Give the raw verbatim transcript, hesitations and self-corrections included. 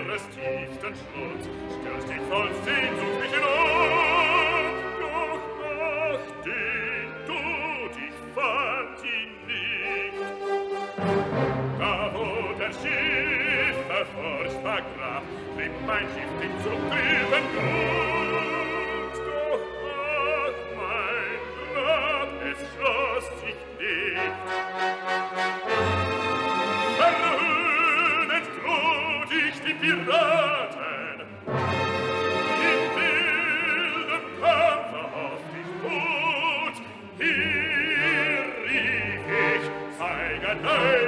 Meeres tiefsten Schmutz, stürzt dich voll Sehnsucht mich hinab. Doch ach, den Tod, ich fand ihn nicht. Da wo der Schiffe furchtbar grab, trieb mein Schiff dich zum trüben Grund. Doch ach, mein Grab, es schloss sich nicht. Verhöhnet droht ich die Piraten, im wilden Kampf auf dich tot. Hier rief ich, zeige dein